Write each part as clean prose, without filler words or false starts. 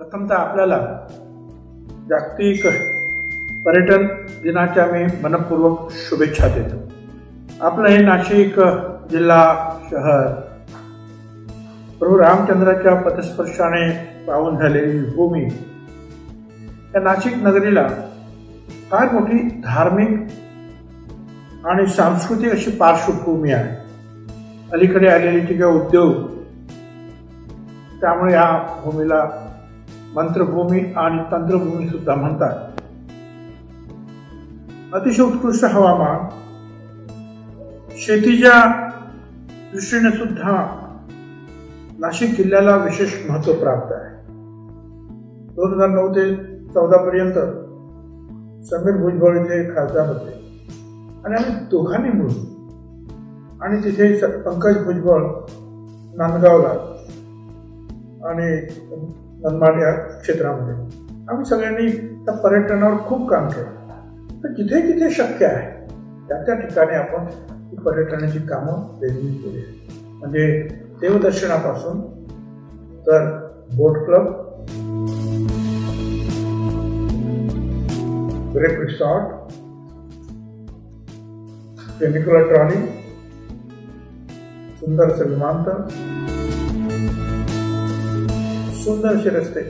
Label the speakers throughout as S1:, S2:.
S1: प्रथमतः आपल्याला जागतिक पर्यटन दिनाच्या मी मनपूर्वक शुभेच्छा देतो। आपलं हे नाशिक जिल्हा शहर प्रभू रामचंद्राच्या पदस्पर्शाने पावन झालेली भूमी, या नाशिक नगरीला फार मोठी धार्मिक आणि सांस्कृतिक अशी पार्श्वभूमी आहे। अलीकडे आलेली जी काही उद्योग, त्यामुळे या भूमीला मंत्रभूमी आणि तंत्रभूमी सुद्धा म्हणतात। अतिशय उत्कृष्ट हवामान, शेतीच्या दृष्टीने सुद्धा नाशिक जिल्ह्याला विशेष महत्त्व प्राप्त आहे। 2009 ते 14 पर्यंत समीर भुजबळ इथे खासदार होते आणि आम्ही दोघांनी मिळून, आणि तिथे पंकज भुजबळ नांदगावला आणि मनमाड या क्षेत्रामध्ये आम्ही सगळ्यांनी त्या पर्यटनावर खूप काम केलं। तर जिथे जिथे शक्य आहे त्या ठिकाणी आपण पर्यटनाची कामं वेगळी केली, म्हणजे देवदर्शनापासून तर boat club, grape resort, funicular trolley, सुंदरसे विमानतळ, सुंदरसे रस्ते,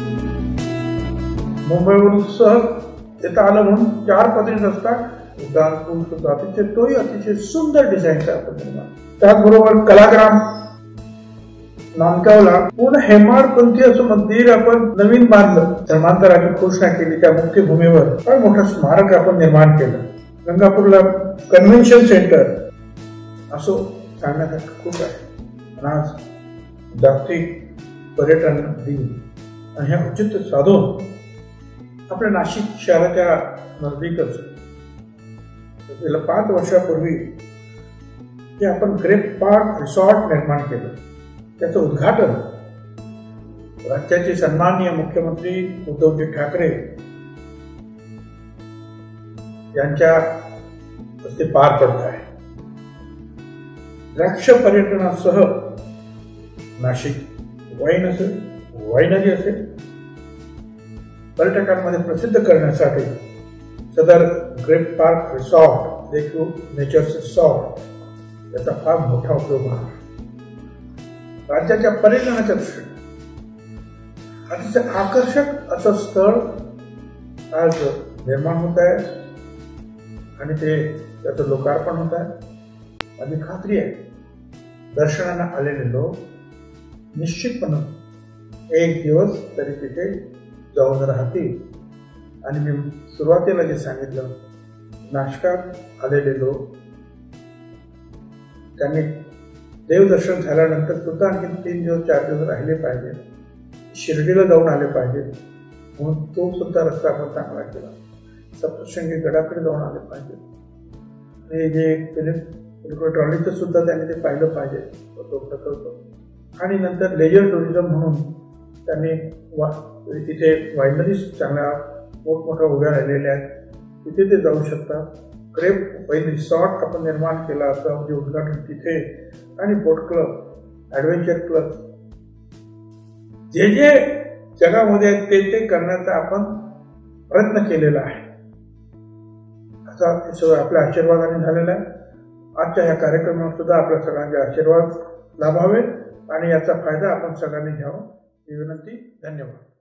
S1: मुंबईवरून सहज येता आलं म्हणून 4 पदरी रस्ता, उड्डाण पूल सुद्धा तोही अतिशय सुंदर डिझाईनचा आपण निर्माण। त्याचबरोबर कलाग्राम नांदगावला पूर्ण हेमाडपंथी असं मंदिर आपण नवीन बांधलं, धर्मांतराची घोषणा केली। त्या मुक्तीभूमीवर फार मोठं स्मारक आपण निर्माण केलं। गंगापूरला कन्व्हेन्शन सेंटर असं सांगण्यासारखं खूप आहे। आणि आज जागतिक पर्यटन दिन, आणि हे औचित्य साधून आपल्या नाशिक शहराच्या नजदीकच गेल्या 5 वर्षापूर्वी जे आपण ग्रेप पार्क रिसॉर्ट निर्माण केलं, त्याचं उद्घाटन राज्याचे सन्माननीय मुख्यमंत्री उद्धवजी ठाकरे यांच्या हस्ते पार पडत आहे। द्राक्ष पर्यटनासह नाशिक वाईन असेल, वाईनरी असेल, पर्यटकांमध्ये प्रसिद्ध करण्यासाठी सदर ग्रेप पार्क रिसॉर्ट देखील नेचर्स रिसॉर्ट याचा फार मोठा उपयोग होणार। राज्याच्या पर्यटनाच्या दृष्टीने अतिशय आकर्षक असं स्थळ आज निर्माण होत आहे आणि त्याचं लोकार्पण होत आहे। माझी खात्री आहे दर्शनाला आलेले लोक निश्चितपणे एक दिवस तरी तिथे जाऊन राहतील। आणि मी सुरुवातीला जे सांगितलं, नाशकात आलेले लोक त्यांनी देवदर्शन झाल्यानंतर सुद्धा आणखी 3 दिवस 4 दिवस राहिले पाहिजे, शिर्डीला जाऊन आले पाहिजे, म्हणून तो सुद्धा रस्ता आपण चांगला केला। सप्तशृंगी गडाकडे जाऊन आले पाहिजे, हे जे ट्रॉलीचं सुद्धा त्यांनी ते पाहिलं पाहिजे तो प्रकल्प। आणि नंतर लेजर टुरिझम म्हणून त्यांनी तिथे वाईनरीज चांगल्या मोठमोठ्या उभ्या राहिलेल्या आहेत, तिथे ते जाऊ शकतात। ग्रेप वाईन रिसॉर्ट आपण निर्माण केला, असं म्हणजे उद्घाटन तिथे, आणि बोट क्लब, ॲडव्हेंचर क्लब, जे जे जगामध्ये आहेत ते करण्याचा आपण प्रयत्न केलेला आहे। आता हे सगळं आपल्या आशीर्वादाने झालेलं आहे। आजच्या ह्या कार्यक्रमात सुद्धा आपल्या सगळ्यांचे आशीर्वाद लाभावेत आणि याचा फायदा आपण सगळ्यांनी घ्यावा ही विनंती। धन्यवाद।